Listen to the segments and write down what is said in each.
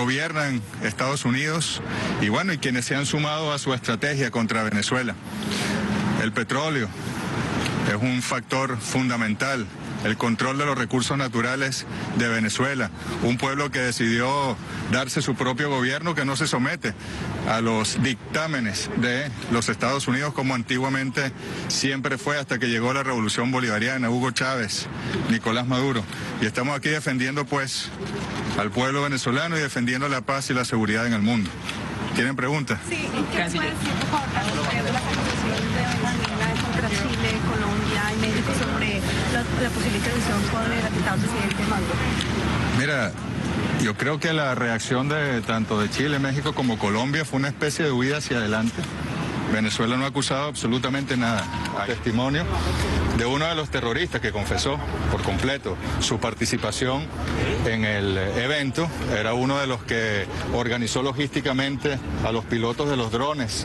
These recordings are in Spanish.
gobiernan Estados Unidos y bueno, y quienes se han sumado a su estrategia contra Venezuela. El petróleo es un factor fundamental. El control de los recursos naturales de Venezuela, un pueblo que decidió darse su propio gobierno, que no se somete a los dictámenes de los Estados Unidos como antiguamente siempre fue hasta que llegó la revolución bolivariana, Hugo Chávez, Nicolás Maduro. Y estamos aquí defendiendo pues al pueblo venezolano y defendiendo la paz y la seguridad en el mundo. ¿Tienen preguntas? Sí, ¿qué puede decir, por favor, de las acusaciones de Venezuela contra Chile, Colombia y México sobre la posible intervención con el atentado al presidente Maduro? Mira, yo creo que la reacción de tanto de Chile, México como Colombia fue una especie de huida hacia adelante. Venezuela no ha acusado absolutamente nada. Hay testimonio de uno de los terroristas que confesó por completo su participación en el evento. Era uno de los que organizó logísticamente a los pilotos de los drones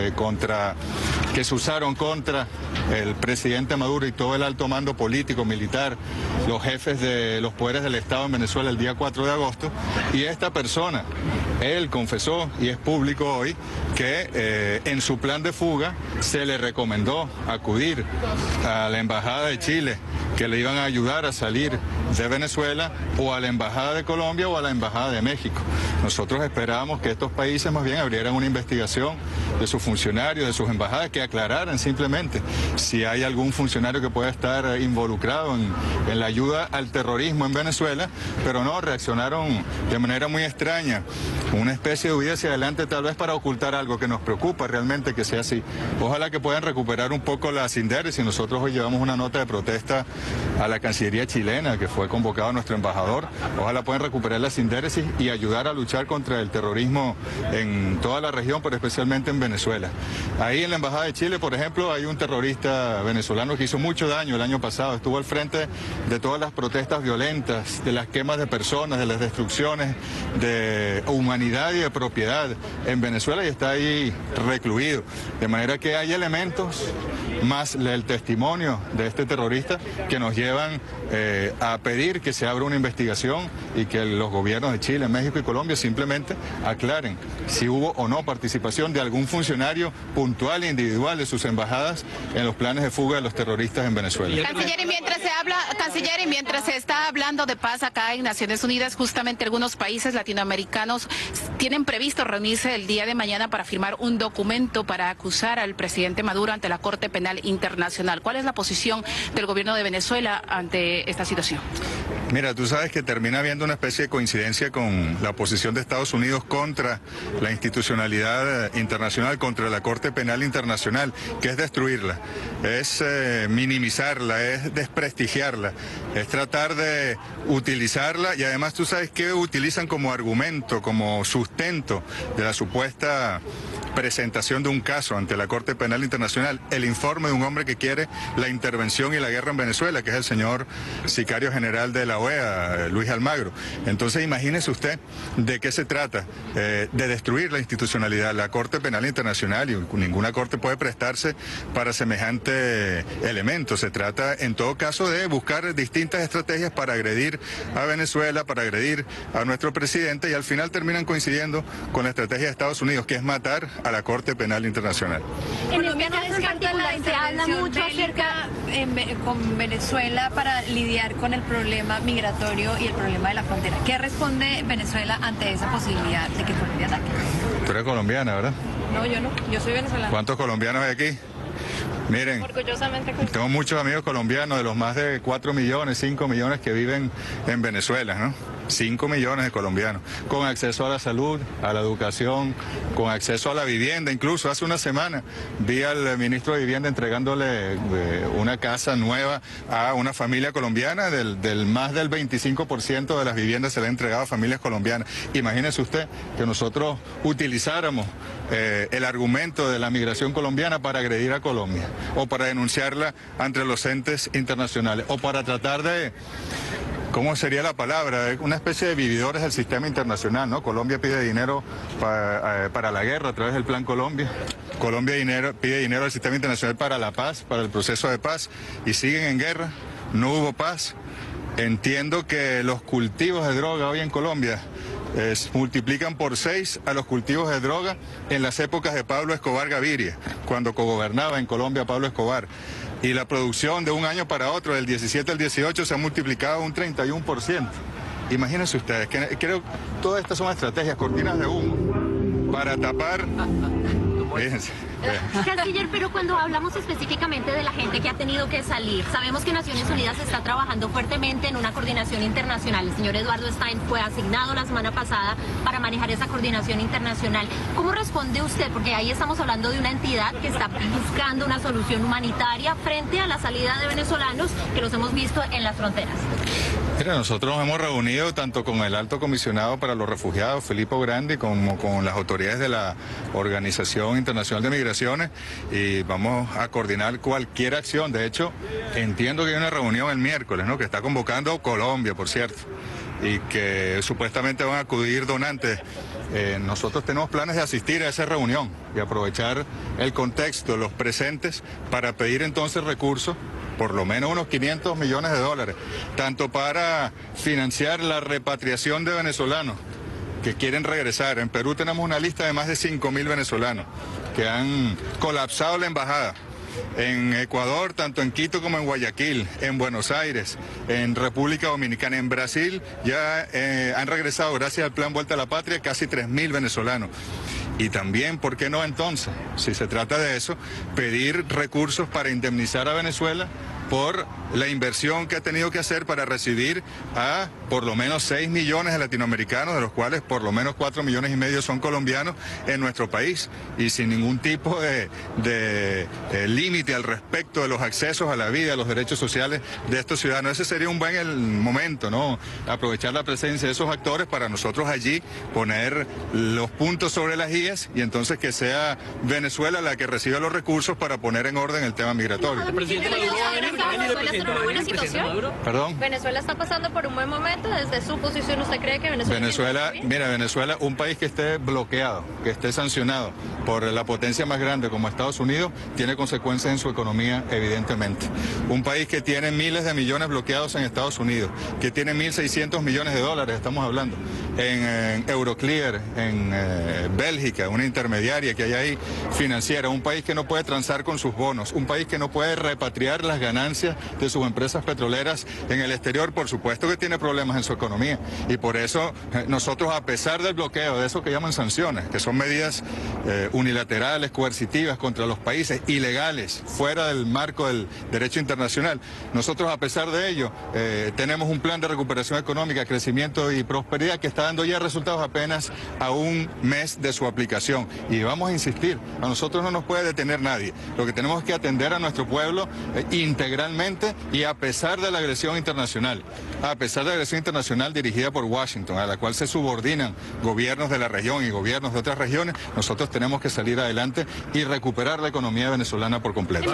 que se usaron contra el presidente Maduro y todo el alto mando político, militar, los jefes de los poderes del Estado en Venezuela el día 4 de agosto. Y esta persona, él confesó, y es público hoy, que en su plan de fuga se le recomendó acudir a la Embajada de Chile, que le iban a ayudar a salir de Venezuela, o a la Embajada de Colombia o a la Embajada de México. Nosotros esperábamos que estos países más bien abrieran una investigación de sus funcionarios, de sus embajadas, que aclararan simplemente si hay algún funcionario que pueda estar involucrado en la ayuda al terrorismo en Venezuela, pero no, reaccionaron de manera muy extraña, una especie de huida hacia adelante, tal vez para ocultar algo que nos preocupa realmente que sea así. Ojalá que puedan recuperar un poco la sindéresis. Nosotros hoy llevamos una nota de protesta a la Cancillería chilena, que fue convocado nuestro embajador. Ojalá puedan recuperar la sindéresis y ayudar a luchar contra el terrorismo en toda la región, pero especialmente en Venezuela. Ahí en la Embajada de Chile, por ejemplo, hay un terrorista venezolano que hizo mucho daño el año pasado. Estuvo al frente de todas las protestas violentas, de las quemas de personas, de las destrucciones de humanidad y de propiedad en Venezuela, y está ahí recluido. De manera que hay elementos más el testimonio de este terrorista que nos llevan a pedir que se abra una investigación y que los gobiernos de Chile, México y Colombia simplemente aclaren si hubo o no participación de algún funcionario puntual e individual de sus embajadas en los planes de fuga de los terroristas en Venezuela. Canciller, y mientras se está hablando de paz acá en Naciones Unidas, justamente algunos países latinoamericanos tienen previsto reunirse el día de mañana para firmar un documento para acusar al presidente Maduro ante la Corte Penal Internacional. ¿Cuál es la posición del gobierno de Venezuela ante esta situación? Mira, tú sabes que termina habiendo una especie de coincidencia con la posición de Estados Unidos contra la institucionalidad internacional, contra la Corte Penal Internacional, que es destruirla, es minimizarla, es desprestigiarla, es tratar de utilizarla, y además tú sabes que utilizan como argumento, como sustento de la supuesta presentación de un caso ante la Corte Penal Internacional, el informe de un hombre que quiere la intervención y la guerra en Venezuela, que es el señor sicario general de la OEA, Luis Almagro. Entonces imagínese usted de qué se trata, de destruir la institucionalidad. La Corte Penal Internacional, y ninguna corte puede prestarse para semejante elemento. Se trata en todo caso de buscar distintas estrategias para agredir a Venezuela, para agredir a nuestro presidente, y al final terminan coincidiendo con la estrategia de Estados Unidos, que es matar a la Corte Penal Internacional. Colombia no descarta la intervención bélica con Venezuela para lidiar con el problema migratorio y el problema de la frontera. ¿Qué responde Venezuela ante esa posibilidad de que Colombia ataque? Tú eres colombiana, ¿verdad? No, yo no. Yo soy venezolana. ¿Cuántos colombianos hay aquí? Miren, orgullosamente tengo muchos amigos colombianos, de los más de 4 millones, 5 millones que viven en Venezuela, ¿no? 5 millones de colombianos, con acceso a la salud, a la educación, con acceso a la vivienda. Incluso hace una semana vi al ministro de Vivienda entregándole una casa nueva a una familia colombiana, del más del 25% de las viviendas se le ha entregado a familias colombianas. Imagínese usted que nosotros utilizáramos el argumento de la migración colombiana para agredir a Colombia, o para denunciarla ante los entes internacionales, o para tratar de... ¿Cómo sería la palabra? Una especie de vividores del sistema internacional, ¿no? Colombia pide dinero para la guerra a través del Plan Colombia. Colombia pide dinero al sistema internacional para la paz, para el proceso de paz, y siguen en guerra. No hubo paz. Entiendo que los cultivos de droga hoy en Colombia multiplican por 6 a los cultivos de droga en las épocas de Pablo Escobar Gaviria, cuando cogobernaba en Colombia Pablo Escobar. Y la producción de un año para otro, del 17 al 18, se ha multiplicado un 31%. Imagínense ustedes, que creo que todas estas son estrategias, cortinas de humo, para tapar... Fíjense. Canciller, pero cuando hablamos específicamente de la gente que ha tenido que salir, sabemos que Naciones Unidas está trabajando fuertemente en una coordinación internacional. El señor Eduardo Stein fue asignado la semana pasada para manejar esa coordinación internacional. ¿Cómo responde usted? Porque ahí estamos hablando de una entidad que está buscando una solución humanitaria frente a la salida de venezolanos que los hemos visto en las fronteras. Mira, nosotros nos hemos reunido tanto con el Alto Comisionado para los Refugiados, Filippo Grandi, como con las autoridades de la Organización Internacional de Migraciones, y vamos a coordinar cualquier acción. De hecho, entiendo que hay una reunión el miércoles, ¿no?, que está convocando Colombia, por cierto, y que supuestamente van a acudir donantes. Nosotros tenemos planes de asistir a esa reunión y aprovechar el contexto, los presentes, para pedir entonces recursos, por lo menos unos 500 millones de dólares, tanto para financiar la repatriación de venezolanos que quieren regresar. En Perú tenemos una lista de más de 5.000 venezolanos que han colapsado la embajada. En Ecuador, tanto en Quito como en Guayaquil, en Buenos Aires, en República Dominicana, en Brasil, ya han regresado, gracias al Plan Vuelta a la Patria, casi 3.000 venezolanos. Y también, ¿por qué no entonces, si se trata de eso, pedir recursos para indemnizar a Venezuela por la inversión que ha tenido que hacer para recibir a por lo menos 6 millones de latinoamericanos, de los cuales por lo menos 4,5 millones son colombianos, en nuestro país, y sin ningún tipo de límite al respecto de los accesos a la vida, a los derechos sociales de estos ciudadanos? Ese sería un buen momento, ¿no?, aprovechar la presencia de esos actores para nosotros allí poner los puntos sobre las IES, y entonces que sea Venezuela la que reciba los recursos para poner en orden el tema migratorio. ¿Venezuela está en una buena situación? ¿Perdón? ¿Venezuela está pasando por un buen momento? Desde su posición, ¿usted cree que Venezuela... Venezuela, un país que esté bloqueado, que esté sancionado por la potencia más grande como Estados Unidos, tiene consecuencias en su economía, evidentemente. Un país que tiene miles de millones bloqueados en Estados Unidos, que tiene 1.600 millones de dólares, estamos hablando, en Euroclear, en Bélgica, una intermediaria que hay ahí financiera, un país que no puede transar con sus bonos, un país que no puede repatriar las ganancias de sus empresas petroleras en el exterior. Por supuesto que tiene problemas en su economía, y por eso nosotros, a pesar del bloqueo, de eso que llaman sanciones, que son medidas unilaterales, coercitivas contra los países, ilegales, fuera del marco del derecho internacional, nosotros, a pesar de ello, tenemos un plan de recuperación económica, crecimiento y prosperidad que está dando ya resultados apenas a un mes de su aplicación, y vamos a insistir, a nosotros no nos puede detener nadie. Lo que tenemos es que atender a nuestro pueblo integralmente, y a pesar de la agresión internacional, dirigida por Washington, a la cual se subordinan gobiernos de la región y gobiernos de otras regiones, nosotros tenemos que salir adelante y recuperar la economía venezolana por completo.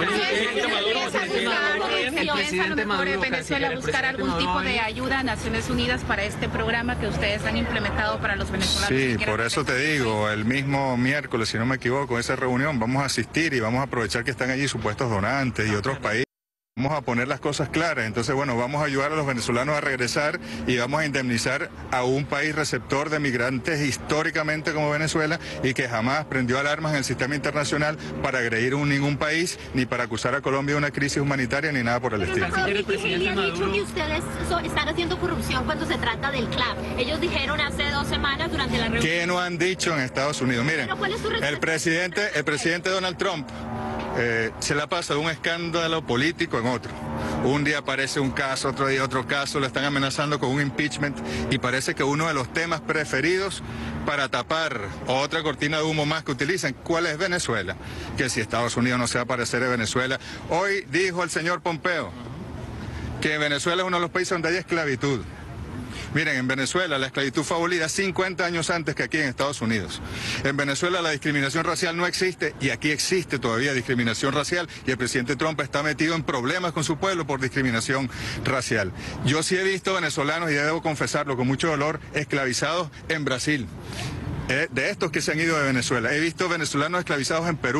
¿El presidente Maduro, Venezuela, buscar algún tipo de ayuda a Naciones Unidas para este programa que ustedes han implementado para los venezolanos? Sí, por eso te digo, el mismo miércoles, si no me equivoco, esa reunión vamos a asistir y vamos a aprovechar que están allí supuestos donantes y otros países. Vamos a poner las cosas claras. Entonces, bueno, vamos a ayudar a los venezolanos a regresar y vamos a indemnizar a un país receptor de migrantes históricamente como Venezuela, y que jamás prendió alarmas en el sistema internacional para agredir a ningún país, ni para acusar a Colombia de una crisis humanitaria, ni nada por el estilo. El presidente ha dicho que ustedes están haciendo corrupción cuando se trata del CLAP. Ellos dijeron hace 2 semanas durante la reunión... ¿Qué no han dicho en Estados Unidos? Miren, el presidente Donald Trump se la pasa de un escándalo político en otro. Un día aparece un caso, otro día otro caso, lo están amenazando con un impeachment, y parece que uno de los temas preferidos para tapar otra cortina de humo más que utilizan, ¿cuál es? Venezuela. Que si Estados Unidos no se va a parecer a Venezuela. Hoy dijo el señor Pompeo que Venezuela es uno de los países donde hay esclavitud. Miren, en Venezuela la esclavitud fue abolida 50 años antes que aquí en Estados Unidos. En Venezuela la discriminación racial no existe, y aquí existe todavía discriminación racial, y el presidente Trump está metido en problemas con su pueblo por discriminación racial. Yo sí he visto venezolanos, y debo confesarlo con mucho dolor, esclavizados en Brasil. De estos que se han ido de Venezuela. He visto venezolanos esclavizados en Perú,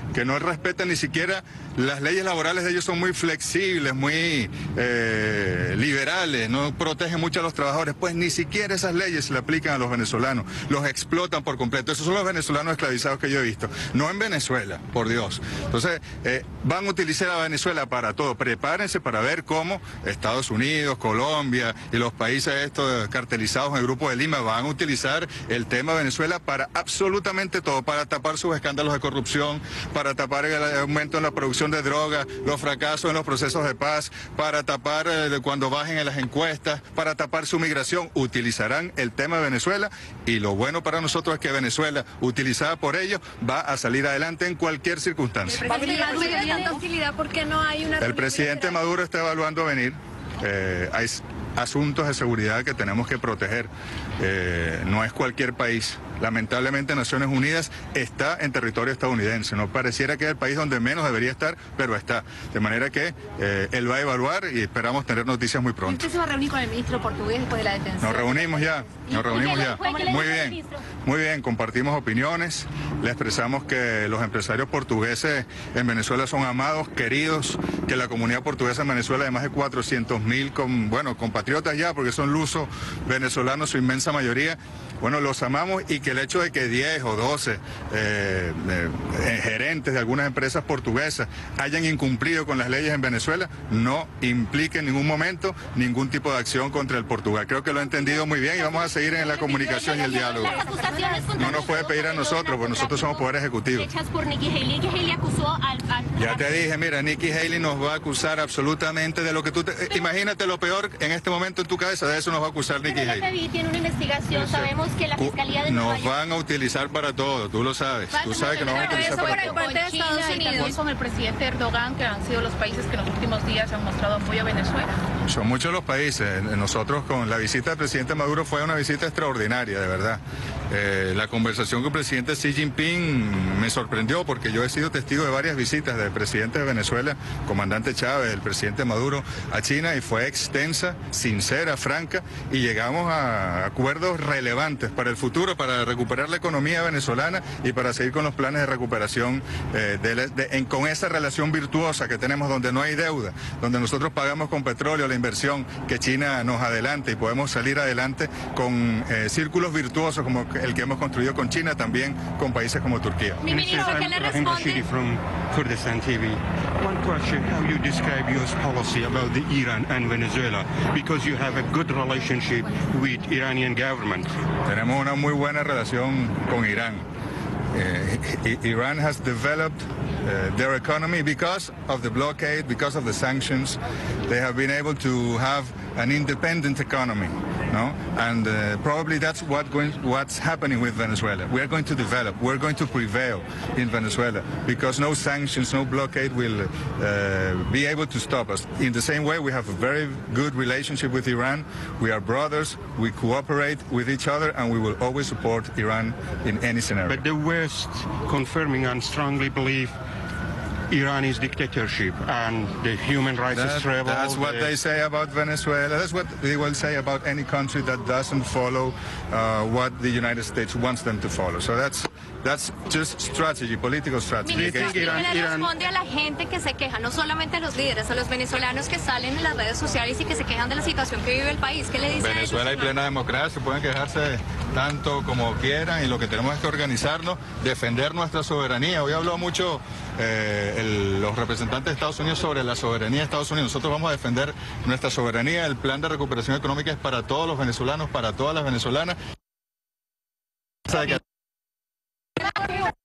que no respetan ni siquiera las leyes laborales de ellos, son muy flexibles, muy liberales, no protegen mucho a los trabajadores, pues ni siquiera esas leyes se le aplican a los venezolanos, los explotan por completo. Esos son los venezolanos esclavizados que yo he visto, no en Venezuela, por Dios. Entonces, van a utilizar a Venezuela para todo. Prepárense para ver cómo Estados Unidos, Colombia y los países estos cartelizados en el Grupo de Lima van a utilizar el tema de Venezuela para absolutamente todo, para tapar sus escándalos de corrupción, para tapar el aumento en la producción de drogas, los fracasos en los procesos de paz, para tapar cuando bajen en las encuestas, para tapar su migración. Utilizarán el tema de Venezuela, y lo bueno para nosotros es que Venezuela, utilizada por ellos, va a salir adelante en cualquier circunstancia. El presidente Maduro está evaluando venir. Hay asuntos de seguridad que tenemos que proteger. No es cualquier país. Lamentablemente Naciones Unidas está en territorio estadounidense. No pareciera que es el país donde menos debería estar, pero está. De manera que él va a evaluar y esperamos tener noticias muy pronto. ¿Usted se va a reunir con el ministro portugués después de la detención? Nos reunimos ya. Muy bien, compartimos opiniones. Le expresamos que los empresarios portugueses en Venezuela son amados, queridos, que la comunidad portuguesa en Venezuela de más de 400.000 compatriotas ya, porque son lusos venezolanos su inmensa mayoría. Bueno, los amamos, y que el hecho de que 10 o 12 gerentes de algunas empresas portuguesas hayan incumplido con las leyes en Venezuela no implique en ningún momento ningún tipo de acción contra el Portugal. Creo que lo he entendido muy bien y vamos a seguir en la comunicación y el diálogo. No nos puede pedir a nosotros, porque nosotros somos poder ejecutivo. Ya te dije, mira, Nikki Haley nos va a acusar absolutamente de lo que tú... Imagínate lo peor en este momento en tu cabeza, de eso nos va a acusar Nikki Haley. El FBI tiene una investigación, sabemos que la Fiscalía de Nueva York... Nos van a utilizar para todo, tú lo sabes. Tú sabes que nos van a utilizar para todo. Con China y también con el presidente Erdogan, que han sido los países que en los últimos días han mostrado apoyo a Venezuela. Son muchos los países. Nosotros, con la visita del presidente Maduro, fue una visita extraordinaria, de verdad. La conversación con el presidente Xi Jinping me sorprendió, porque yo he sido testigo de varias visitas del presidente de Venezuela, comandante Chávez, el presidente Maduro, a China, y fue extensa, sincera, franca, y llegamos a acuerdos relevantes para el futuro, para recuperar la economía venezolana y para seguir con los planes de recuperación con esa relación virtuosa que tenemos, donde no hay deuda, donde nosotros pagamos con petróleo la inversión que China nos adelanta, y podemos salir adelante con círculos virtuosos como el que hemos construido con China, también con países como Turquía. Mi ministro, ¿qué le responde? From Kurdistan TV. One question: how you describe U.S. policy about the Iran and Venezuela, because you have a good relationship with Iranian government. Tenemos una muy buena relación con Irán. Iran has developed their economy because of the blockade, because of the sanctions. They have been able to have an independent economy, no? And probably that's what's happening with Venezuela. We are going to develop, we're going to prevail in Venezuela, because no sanctions, no blockade will be able to stop us. In the same way, we have a very good relationship with Iran. We are brothers, we cooperate with each other, and we will always support Iran in any scenario. But the West confirming and strongly believe Irani's dictatorship and the human rights struggle. That's what they say about Venezuela. That's what they will say about any country that doesn't follow what the United States wants them to follow. So that's just strategy, political strategy. Ministro, ¿qué le responde a la gente que se queja? No solamente a los líderes, a los venezolanos que salen en las redes sociales y que se quejan de la situación que vive el país. ¿Qué le dice a ellos? Venezuela hay plena democracia, pueden quejarse tanto como quieran, y lo que tenemos es que organizarnos, defender nuestra soberanía. Hoy habló mucho los representantes de Estados Unidos sobre la soberanía de Estados Unidos. Nosotros vamos a defender nuestra soberanía. El plan de recuperación económica es para todos los venezolanos, para todas las venezolanas.